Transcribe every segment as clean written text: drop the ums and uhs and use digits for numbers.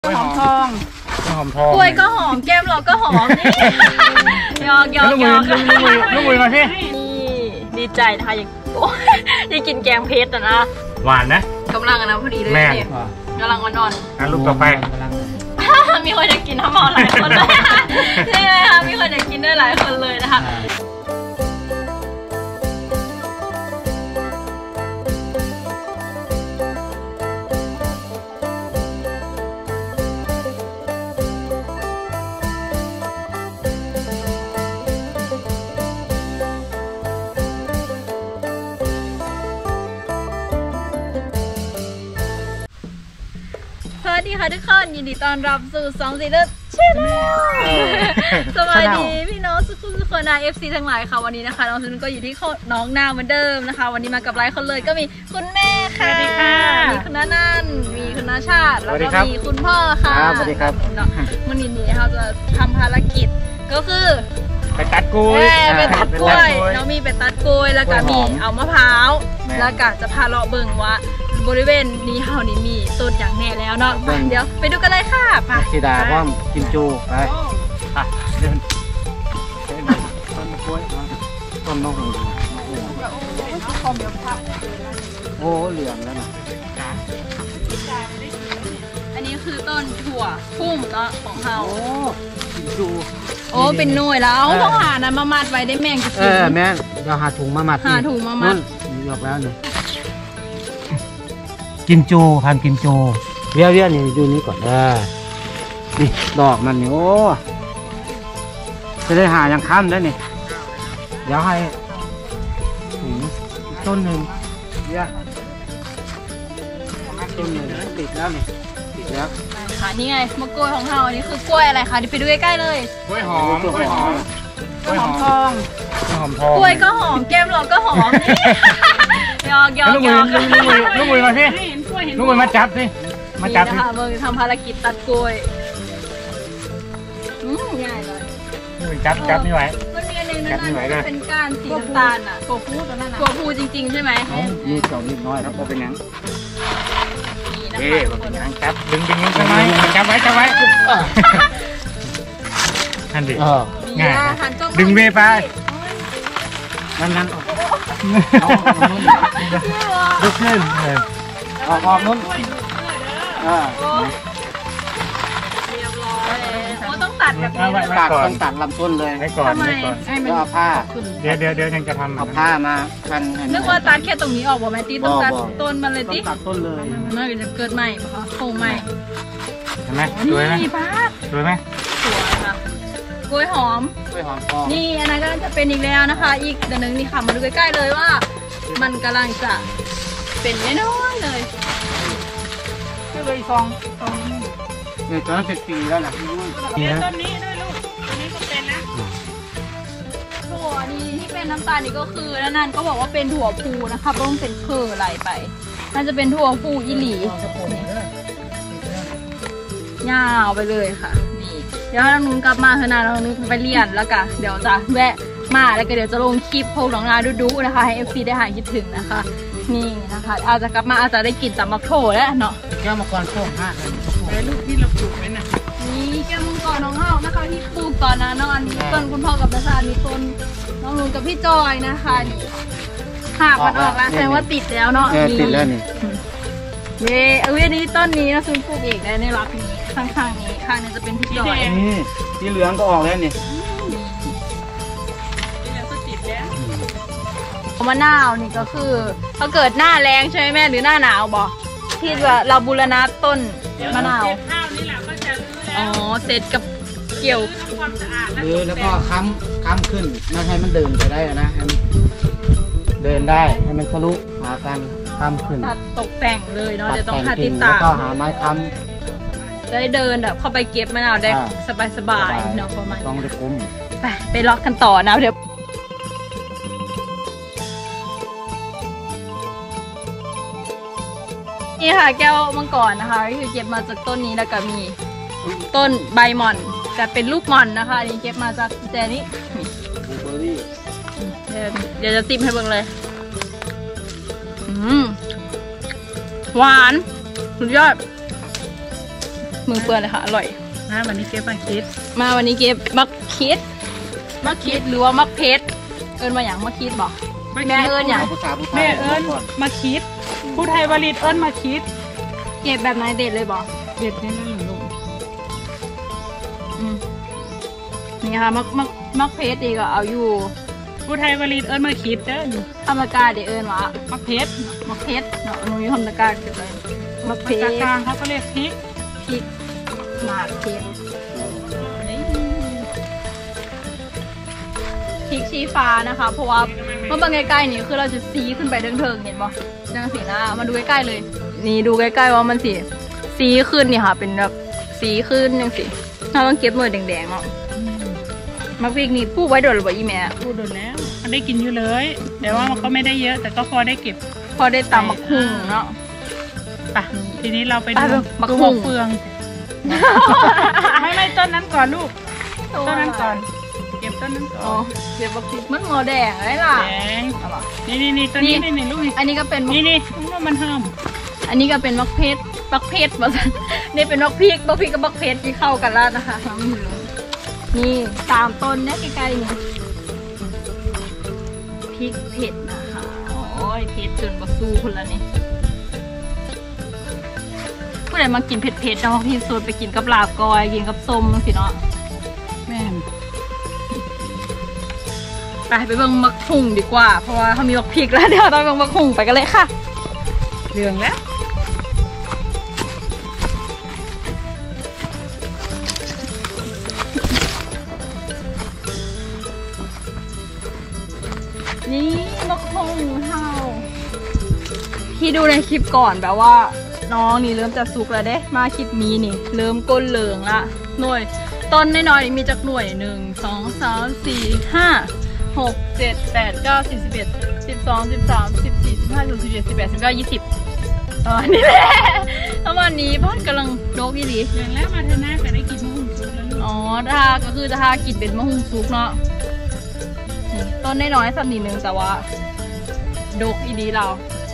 หอมทองกล้วยก็หอมแก้มเราก็หอมนี่ยอกลูกมือมาพี่ดีใจนะคะยังกินแกงเพชรนะหวานนะกำลังนะพอดีเลยเนี่ยกำลังอ่อนๆลูกต่อไปมีคนจะกินทั้งหมดหลายคนเลยใช่ไหมคะมีคนจะกินได้หลายคนเลยนะคะสวัสดีค่ะทุกคนยินดีต้อนรับสู่2 4 เดือนชาแนลสวัสดีพี่น้องสุขุมสุขนา FC ทั้งหลายค่ะวันนี้นะคะน้องสุนก็อยู่ที่น้องนาเหมือนเดิมนะคะวันนี้มากับหลายคนเลยก็มีคุณแม่ค่ะสวัสดีค่ะมีคุณน้านั่นมีคุณน้าชาติแล้วก็มีคุณพ่อค่ะสวัสดีครับวันนี้เราจะทำภารกิจก็คือไปตัดกล้วยน้องมีไปตัดกล้วยแล้วก็มีเอามะพร้าวแล้วก็จะพาเลาะเบิ่งว่าบริเวณนี้เฮานี่มีต้นอย่างแน่แล้วเนาะเดี๋ยวไปดูกันเลยค่ะไปสีดาพร้อมกินจูไปเดินต้นกล้วยต้นนกหงส์โอ้เหลืองแล้วนะอันนี้คือต้นถั่วพุ่มเนาะของเฮากินจูโอ้เป็นหน่วยแล้วต้องหานะมามัดไว้ได้แมงกินแม่เราหาถุงมามัดยกแล้วหนึ่งกินจูพันกินจูเวียนี่ดูนี้ก่อนนี่ดอกมันนี่โอ้จะได้หาอย่างค่ำได้นี่เดี๋ยวให้ต้นหนึ่งเวียต้นหนึ่งติดแล้วนี่ติดแล้วค่ะนี่ไงมะกล้วยของเราอันนี้คือกล้วยอะไรคะเดี๋ยวไปดูใกล้ๆเลยกล้วยหอมกล้วยหอมทองกล้วยก็หอมแก้มเราก็หอมนี่ยอกลูกมือมาสิลูกมือมาจับสิมาจับสิเบอร์ทำภารกิจตัดกล้วยง่ายเลยจับไม่ไหวมันมีอันนึงนั่นเป็นก้านสีน้ำตาลอ่ะตัวผู้ตัวนั้นตัวผู้จริงๆใช่ไหมมีเจ้านิดน้อยครับพอเป็นยังเอ๊ะเป็นยังจับดึงใช่ไหมจับไว้หันดิง่ายดึงเวไปนั่นลุกขึ้นออกนู้นเรียบร้อยต้องตัดแบบนี้ต้องตัดลำต้นเลยให้ก่อนแล้วเอาผ้าเดี๋ยวยังจะทำเอาผ้ามากันนึกว่าตัดแค่ตรงนี้ออกบ่แม่ตีต้องตัดต้นมันเลยตีตัดต้นเลยมันจะเกิดใหม่โค้งใหม่เห็นไหมสวยไหมสวยไหมสวยค่ะกล้วยหอมนี่อันนั้นก็จะเป็นอีกแล้วนะคะอีกเดี๋ยวนึงนี่ค่ะมาดูใกล้ๆเลยว่ามันกำลังจะเป็นน้อยๆเลยไม่เลยซองเนี่ยตอนนั้นเป็นปีแล้วนะต้นนี้ด้วยลูกอันนี้ก็เป็นนะถั่วนี่ที่เป็นน้ำตาลนี่ก็คือแล้วนั่นก็บอกว่าเป็นถั่วพูนะคะต้องเป็นเคอไหลไปน่าจะเป็นถั่วพูอีหลียาวไปเลยค่ะเดี๋ยวน้องนุ้งกลับมาเถอะนะน้องนุ้งไปเรียนแล้วกันเดี๋ยวจะแวะมาแล้วก็เดี๋ยวจะลงคลิปพวกน้องนาดูนะคะให้ FC ได้หายคิดถึงนะคะนี่นะคะอาจจะกลับมาอาจจะได้กินตำมักโถแล้วเนาะแก้วมังกรโค้งห้าเลยลูกที่เราปลูกไว้น่ะนี่แก้วมังกรน้องเฮานะคะที่ปลูกตอนนั้นอันนี้ต้นคุณพ่อกับน้าชามีต้นน้องนุ้งกับพี่จอยนะคะนี่หากมันออกแล้วแสดงว่าติดแล้วเนาะติดแล้วนี่อันนี้ต้นนี้นะซุนปลูกเองได้ในรักนี้ข้างๆนี้ข้างนี้จะเป็นพี่จอยนี่สีเหลืองก็ออกแล้วนี่มะนาวนี่ก็คือถ้าเกิดหน้าแรงใช่ไหมแม่หรือหน้าหนาวบอกที่เราบูรณะต้นมะนาวข้าวนี่แหละก็จะเสร็จกับเกี่ยวความสะอาดแล้วก็ค้ำขึ้นไม่ให้มันเดินไปได้นะให้มันเดินได้ให้มันทะลุหากันค้ำขึ้นตัดตกแต่งเลยเนาะเดี๋ยวต้องหาติดตามแล้วก็หาไม้ค้ำได้เดินแบบเข้าไปเก็บมะนาวได้สบายๆเนาะประมาณต้องได้คุ้มไปล็อกกันต่อนะเดี๋ยวนี่ค่ะแก้วมังกรนะคะคือเก็บมาจากต้นนี้แล้วก็มีต้นใบหม่อนแต่เป็นลูกหม่อนนะคะอันนี้เก็บมาจากแจนี้เดี๋ยวจะซิมให้เบิ่งเลยหวานสุดยอดมือเปื้อนเลยค่ะอร่อยวันนี้เก็บมาคิดมาวันนี้เก็บมักคิดหรือว่ามักเพชรเอิญมาอย่างมักคิดบอกแม่เอิญอย่างภาษาผู้ไทยแม่เอิญมาคิดผู้ไทยวลีดเอิญมาคิดเก็บแบบไหนเด็ดเลยบอกเด็ดแน่นอนลูกนี่ค่ะมักเพชรดีก็เอาอยู่ผู้ไทยวลีดเอิญมาคิดเด้อธรรมกาเดี๋ยวเอิญวะมะเพชรมักเพชรเนาะหนูอยู่ธรรมกาเกิดเลยมักเพภาชษาร กลางเขาก็เรียกพริกพริกหมากเพชรพริกชี้ฟ้านะคะ เพราะว่าเมื่อบางใกล้ๆนี่คือเราจะซีขึ้นไปเทิงๆเห็นปะจังสีหน้ามาดูใกล้ๆเลย นี่ดูใกล้ๆว่ามันสีขึ้นนี่ค่ะ เป็นแบบสีขึ้นยังสิเราต้องเก็บหน่วยแดงๆเนาะมักพริกนี่ปลูกไว้โดนหรือเปล่าอีแม่พูดโดนแล้วมันได้กินอยู่เลยแต่ว่ามันก็ไม่ได้เยอะ แต่ก็พอได้เก็บพอได้ตำมักหุ่งเนาะไปทีนี้เราไปไปดูมะดูขุ่มะงเฟือง ไม่ต้นนั้นก่อนลูกต้นนั้นก่อน เก็บต้นนั้นก่อ๋ออน เก็บมักพริกมันหมอแดงเลยล่ะแดงนี่ต้นนี้นี่ลูกอันนี้ก็เป็นนี่ว่ามันเฮิมอันนี้ก็เป็นมักเพชรนี่เป็นมักพริกกับมักเพชรที่เข้ากันแล้วนะคะนี่3 ต้นเนี่ยใกล้ๆนี่พริกเผ็ดนะคะโอ้ยเผ็ดจนบะสู้คนละนี่ผู้ใดมากินเผ็ดๆเนาะพี่สูตรไปกินกับลาบกอยกินกับส้มสิเนาะแม่นไปเบิ่งมักหุ่งดีกว่าเพราะว่าเขามีมักพริกแล้วเดี๋ยวเราไปเบิ่งมักหุ่งไปกันเลยค่ะเหลืองแล้วนี่มักหุ่งเฮาที่ดูในคลิปก่อนแบบว่าน้องนี่เริ่มจะสุกแล้วเด้มาคลิปนี้นี่เริ่มก้นเหลืองละหน่วยต้นน้อยๆมีจักหน่วย1 2 3 4 5 6 7 8 9 10 11 12 13 14 15 16 17 18 19 20นี่แหละประมาณนี้พ่อนกำลังโดกอีหลีเหลืองแล้วมาเธอหน้าก็ได้กินมะฮุ่งสุกแล้วลูกอ๋อก็คือถ้ากินเป็นมะฮุ่งซุกเนาะนี่ต้นน้อยๆสักนิดนึงแต่ว่าโดกอีดีเรา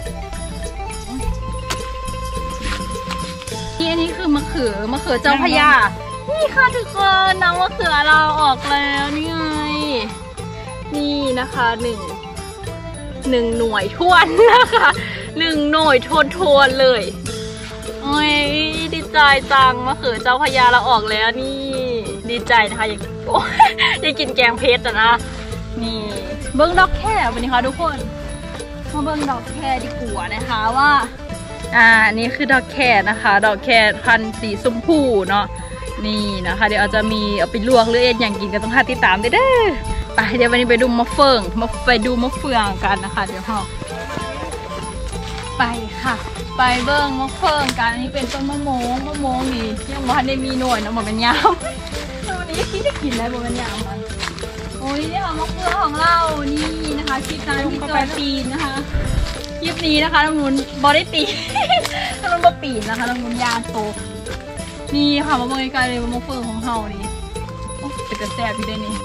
นี่อันนี้คือมะเขือเจ้าพระยานี่ค่ะทุกคนน้ำมะเขือเราออกแล้วนี่ไงนี่นะคะหนึ่งหน่วยท้วนนะคะ1 หน่วยทวนเลยโอ้ยดีใจจังมะเขือเจ้าพระยาเราออกแล้วนี่ดีใจนะคะอยากกินแกงเพชรนะนี่เบิ้งดอกแค่วันนี้ค่ะทุกคนมาเบิ้งดอกแค่ดีกว่านะคะว่านี่คือดอกแค่นะคะดอกแค่พันธุ์สีชมพูเนาะนี่นะคะเดี๋ยวอาจจะมีเอาไปลวกหรือเอ็นอย่างกินกันต้องหาติดตามเด้อไปเดี๋ยววันนี้ไปดูมะเฟืองกันนะคะเดี๋ยวเราไปค่ะไปเบิ้งมะเฟืองกันอันนี้เป็นต้นมะม่วงนี่ยังว่าได้มีหน่วยนะบอกเป็นยามวันนี้ที่ได้กินได้บอกเป็นยามมันโอ้ยนี่ค่ะมะเฟืองของเรานี่นะคะคลิปนั้นที่จอยปีนนะคะคลิปนี้นะคะน้องนุ่นบอได้ปีน น้องนุ่นบอปีนนะคะน้องนุ่นยางโตนี่ค่ะมาเบิ้งไกลๆเลยมะเฟืองของเรานี่เป็นแต่แซ่บพี่ได้นี่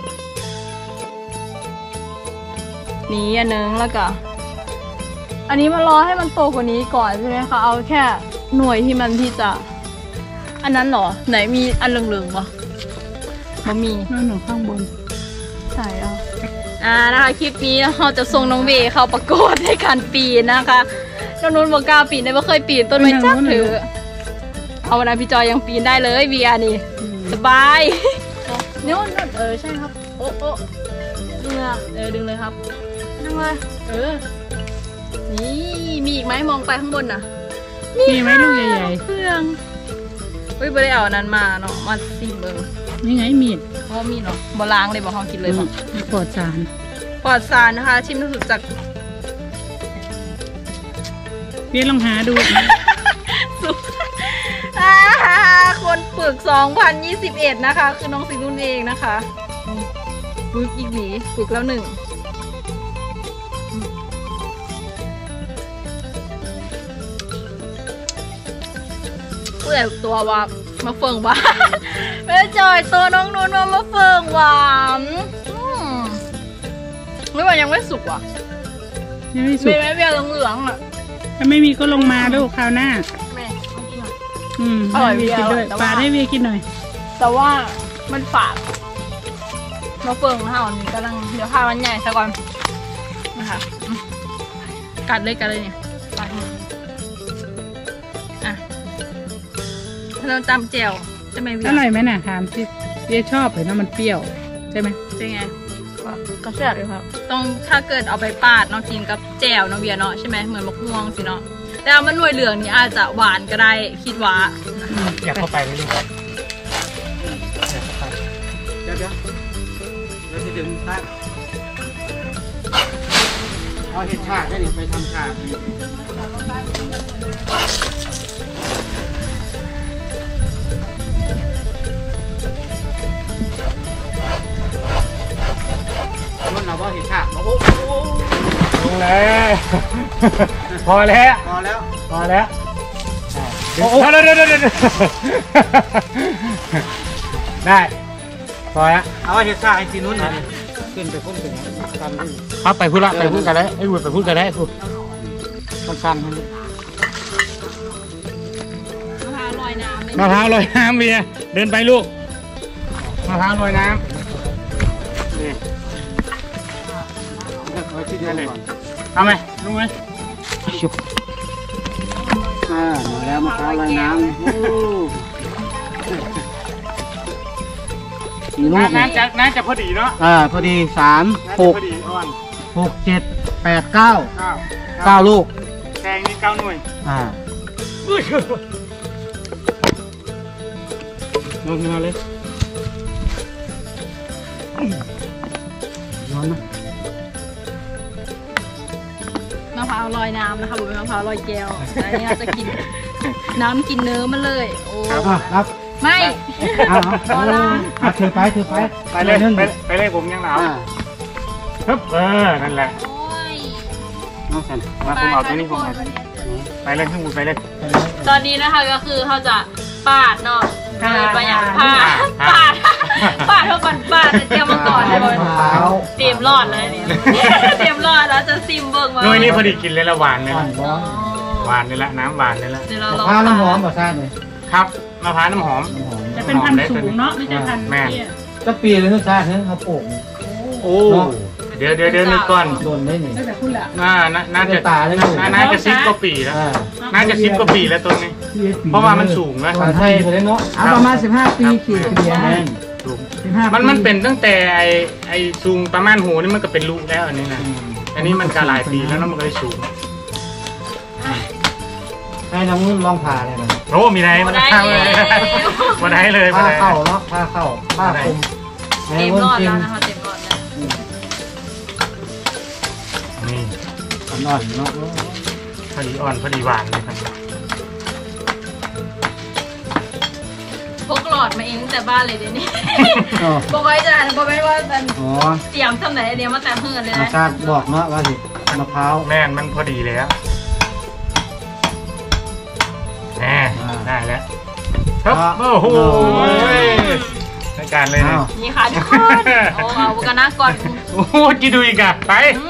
นี่อันนึงแล้วก็อันนี้มารอให้มันโตกว่านี้ก่อนใช่ไหมคะเอาแค่หน่วยที่มันที่จะอันนั้นเหรอไหนมีอันเหลืองๆวะมันมีนั่นหนูข้างบนใช่แล้วนะคะคลิปนี้เราจะส่งน้องเวเข้าประกวดในการปีนนะคะน้องนุ่นบอกกล้าปีนได้ไม่เคยปีนต้นไม้จักถือเอาวันนั้นพี่จอยยังปีนได้เลยเวียนี่สบายนู่นใช่ครับโอ้ดึงดึงเลยครับดึงเลยนี่มีอีกไหมมองไปข้างบนน่ะมีไหมลูกใหญ่เครื่องไม่ได้เอานั้นมาเนาะมาซิมเบิ้งๆนี่ไงมีดเพราะมีเนาะบล้างเลยบอกห้องกินเลยบอกปลอดสารปลอดสารนะคะชิมรู้สึกจากพี่ลองหาดูสุกคนฝึก2021นะคะคือน้องสิงห์นุ่นเองนะคะฝึกอีกหนีฝึกแล้ว1ผู้ใหญ่ตัวว่ามาเฟืองหวานแม่จอยตัวน้องนุ่นมาเฟืองหวานไม่ว่ายังไม่สุกว่ะยังไม่สุมีกไหมเบียร์เหลืองๆอ่ะถ้าไม่มีก็ลงมาลูกคราวหน้าแม่ไม่กินหรออร่อยให้เวียกินด้วยแต่ว่าปาดให้เวียกินหน่อยแต่ว่ามันฝาดมาเฟิงเห่านี่กำลังเดี๋ยวพามันใหญ่ซะก่อนนะคะกัดเลยเนี่ยกัดมืออ่ะเราจำแจ่วใช่ไหมเวียอร่อยไหมน่ะถามสิเวียชอบเลยนะมันเปรี้ยวใช่ไหมเป็นไงก็แซ่บเลยครับต้องถ้าเกิดเอาไปปาดเนาะกินกับแจ่วเนาะเวียเนาะใช่ไหมเหมือนมะม่วงสิเนาะแต่เอามันหน่วยเหลืองนี่อาจจะหวานก็ได้คิดว่าอยากเข้าไปเลยลูกเดี๋ยวเราจะดึงซากเอาเห็ดชาได้ดิไปทำชารุ่นเราว่าเห็ดชาโอ้โหลงแล้ว พอแล้วพอแล้วพอแล้วโอ้โหเดี๋ยวได้พอแล้วเอาว่าเห็ดชาไอ้ทีนู้นนี่ขึ้นไปพุ่นไปเนี่ยกันด้วยครับไปพูดละไปพูดกันได้ให้พูดไปพูดกันได้พูดสั้นๆนี่มะพร้าวลอยน้ำเลยมะพร้าวลอยน้ำเบียร์เดินไปลูกมะพร้าวลอยน้ำนี่ไว้ที่เดียวก่อนเอาไหมลุงไหมชุบมาแล้วมะพร้าวลอยน้ำมีลูกน้ำจะพอดีเนาะพอดี3 6 พอดีอ่อน 6 7 8 9 9ลูกแตงนี่9 หน่วยลงมาเลยร้อนนะมะพร้าวลอยน้ำนะคะบุ๋มเป็นมะพร้าวลอยแก้วแต่อันนี้เราจะกินน้ำกินเนื้อมันเลยโอ้ครับไม่ถือไปไปเลยไปเลยผมยังหนาวฮึบนั่นแหละโอ้ยน้องสันมาผมเอาตัวนี้ผมเอาไปเลยขึ้นไปเลยตอนนี้นะคะก็คือเขาจะปาดเนาะไปอย่างปาดเท่ากันปาดเตรียมมาก่อนเลยเตรียมรอดเลยเนี่ยเตรียมรอดแล้วจะซิมเบิ้งมาหน่วยนี้พอดีกินเลยละหวานเลยละร้อนหวานเลยละน้ำหวานเลยละเดี๋ยวเราลองข้าวน้ำหอมบ่ซ่าเลยครับมะพร้าวน้ำหอมจะเป็นพันธุ์สูงเนาะไม่ใช่พันธุ์แม่เตี้ยก็ปีเลยทุกชาติเนี่ยเขาปลูกโอ้เดี๋ยวนึกก่อนโดนได้หนิตั้งแต่คุณละน่าจะตาได้อยู่น่าจะ10 กว่าปีแล้วน่าจะ10 กว่าปีแล้วตัวนี้ เพราะว่ามันสูงแล้วไทยไปเลยเนาะเอาประมาณ15 ปีขี่เฉลี่ยสูง 15 มันเป็นตั้งแต่ไอ้สูงประมาณหูนี่มันก็เป็นลูกแล้วอันนี้นะอันนี้มันก็หลายปีแล้วมันก็เลยสูงให้น้องนุ่นลองผ่าเลยนะโอ้มีไรมาได้เลยมาได้เลยผ้าเข้าเนาะผ้าเข้าผ้าคลุมเต็มรอดแล้วนะคะเต็มรอดแล้วนี่นอนเนาะพอดีอ่อนพอดีหวานเลยครับพกหลอดมาเองแต่บ้านเลยเดี๋ยวนี้บอกไว้จ้ะบอกไว้ว่าจะอ๋อเตรียมทำไหนเดี๋ยวมาแต่เพื่อนเลยอานะจารย์บอกเนาะว่าสิมะพร้าวแม่นมันพอดีแล้วแน่ได้แล้วครับโอ้โหรายการเลยนะนี่ค่ะทุกคนโอ้เอากันนะก่อนโอ้โหกินดูอีกอะไป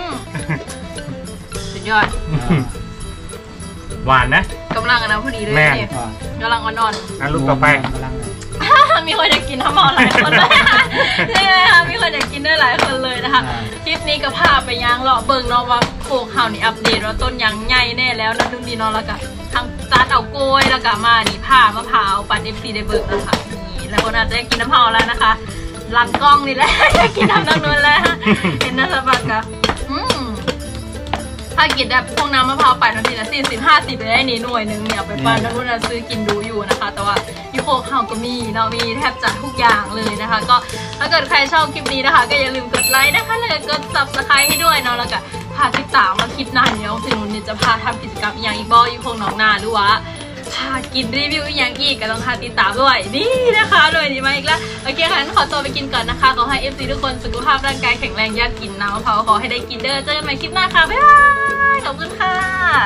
สุดยอดหวานนะกำลังนะพอดีเลยแม่นี่กำลังอ่อนงั้นลูกต่อไปๆมีคนอยากกินทั้งหมดหลายคนเลยใช่ไหมคะมีคนอยากกินด้วยหลายคนเลยนะคะคลิปนี้ก็พาไปย่างเลาะเบิ่งเนาะว่าโคกเฮานี่อัปเดตว่าต้นยังใหญ่แน่แล้วนะนุ่นดีเนาะแล้วก็ทางจานเอาโกยแล้วก็มานี่ผ้ามะพร้าวปั่น FC ได้เบิ่งนะคะนี่แล้วคนอาจจะกินน้ำเผาแล้วนะคะหลังกล้องนี่แหละกินน้ำนวลแล้วเห็นนะสบักกะถ้ากินแบบพวกน้ำมะพร้าวปั่นทันทีละ40-50ไปได้นี่หน่วยนึงเนี่ยไปปั่นนั่นนู่นซื้อกินดูอยู่นะคะแต่ว่ายูโคเฮาก็มีเนาะมีแทบจะทุกอย่างเลยนะคะก็ถ้าเกิดใครชอบคลิปนี้นะคะก็อย่าลืมกดไลค์นะคะแล้วก็กด Subscribe ให้ด้วยเนาะแล้วก็พาติดตามมาคลิปหน้าเนี่ยถึงนุ่นจะพาทำกิจกรรมอย่างอีกบอยูโคน้องนาหรือว่าพากินรีวิวอย่างอีกก็ต้องพาติดตามด้วยนี่นะคะเลยดีมาอีกแล้วโอเคค่ะงั้นขอตัวไปกินก่อนนะคะขอให้ FC ทุกคนสุขภาพร่างกายแข็งแรงอยากกินน้ำมะพร้าวขอให้ได้กินเด้อเจอกันใหม่คลิปหน้าค่ะบ๊ายบายขอบคุณค่ะ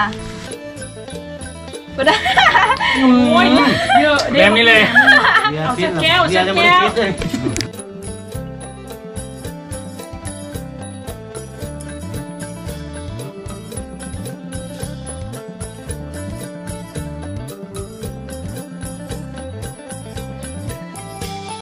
ก็ได้โอ้ยเยอะแบบนี้เลยเอาเช็ดแก้วเบียร์จะไม่ได้คิดเลย